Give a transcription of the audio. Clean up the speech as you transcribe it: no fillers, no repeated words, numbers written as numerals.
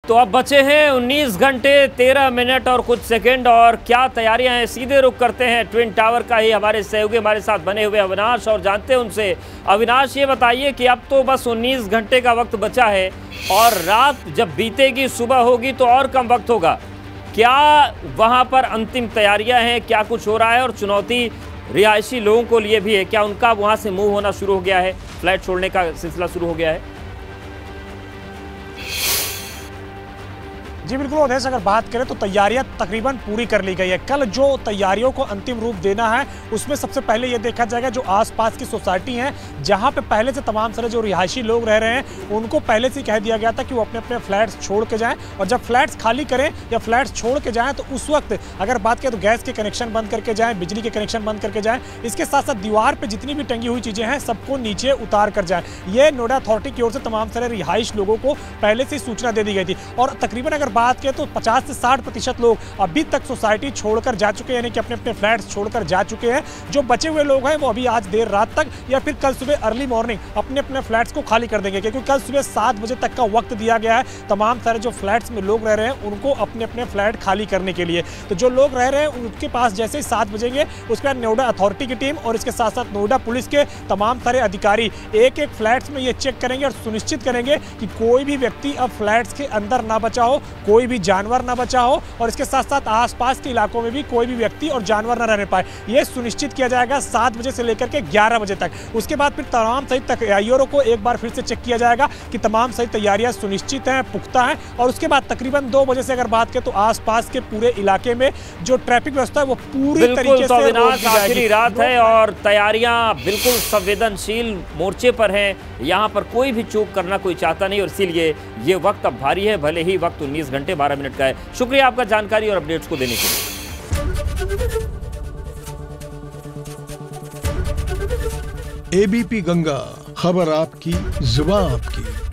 तो अब बचे हैं 19 घंटे 13 मिनट और कुछ सेकंड, और क्या तैयारियां हैं। सीधे रुख करते हैं ट्विन टावर का ही। हमारे सहयोगी हमारे साथ बने हुए अविनाश, और जानते हैं उनसे। अविनाश, ये बताइए कि अब तो बस 19 घंटे का वक्त बचा है और रात जब बीतेगी सुबह होगी तो और कम वक्त होगा। क्या वहां पर अंतिम तैयारियां हैं, क्या कुछ हो रहा है, और चुनौती रिहायशी लोगों को लिए भी है? क्या उनका वहां से मूव होना शुरू हो गया है, फ्लैट छोड़ने का सिलसिला शुरू हो गया है? जी बिल्कुल अवधेश, अगर बात करें तो तैयारियां तकरीबन पूरी कर ली गई है। कल जो तैयारियों को अंतिम रूप देना है उसमें सबसे पहले ये देखा जाएगा जो आसपास की सोसाइटी हैं, जहां पे पहले से तमाम सारे जो रिहायशी लोग रह रहे हैं उनको पहले से कह दिया गया था कि वो अपने अपने फ्लैट्स छोड़ के जाएं, और जब फ्लैट्स खाली करें या फ्लैट्स छोड़ के जाएं तो उस वक्त अगर बात करें तो गैस के कनेक्शन बंद करके जाएँ, बिजली के कनेक्शन बंद करके जाएँ। इसके साथ साथ दीवार पर जितनी भी टंगी हुई चीज़ें हैं सबको नीचे उतार कर जाएँ। ये नोएडा अथॉरिटी की ओर से तमाम सारे रिहाइश लोगों को पहले से सूचना दे दी गई थी, और तकरीबन अगर बात करें तो 50 से 60% लोग अभी तक सोसाइटी छोड़कर जा चुके हैं, यानी कि अपने अपने फ्लैट्स छोड़कर जा चुके हैं। जो बचे हुए लोग हैं वो अभी आज देर रात तक या फिर कल सुबह अर्ली मॉर्निंग अपने अपने फ्लैट्स को खाली कर देंगे, क्योंकि कल सुबह 7 बजे तक का वक्त दिया गया है तमाम सारे जो फ्लैट्स में लोग रह रहे हैं उनको अपने अपने फ्लैट खाली करने के लिए। तो जो लोग रह रहे हैं उनके पास जैसे ही 7 बजेंगे उसके बाद नोएडा अथॉरिटी की टीम और इसके साथ साथ नोएडा पुलिस के तमाम सारे अधिकारी एक एक फ्लैट्स में ये चेक करेंगे और सुनिश्चित करेंगे कि कोई भी व्यक्ति अब फ्लैट्स के अंदर ना बचा हो, कोई भी जानवर ना बचा हो, और इसके साथ साथ आसपास के इलाकों में भी कोई भी व्यक्ति और जानवर ना रहने पाए। यह सुनिश्चित किया जाएगा 7 बजे से लेकर के 11 बजे तक। उसके बाद फिर तमाम सही तैयारियों को एक बार फिर से चेक किया जाएगा कि तमाम सही तैयारियां सुनिश्चित हैं, पुख्ता हैं, और उसके बाद तकरीबन 2 बजे से अगर बात करें तो आसपास के पूरे इलाके में जो ट्रैफिक व्यवस्था है वो पूरी तरीके से अविनाश, आखिरी रात है और तैयारियां बिल्कुल संवेदनशील मोर्चे पर हैं। यहाँ पर कोई भी चूक करना कोई चाहता नहीं, और इसीलिए ये वक्त अब भारी है, भले ही वक्त 19 घंटे 12 मिनट का है। शुक्रिया आपका जानकारी और अपडेट्स को देने के लिए। एबीपी गंगा, खबर आपकी, जुबान आपकी।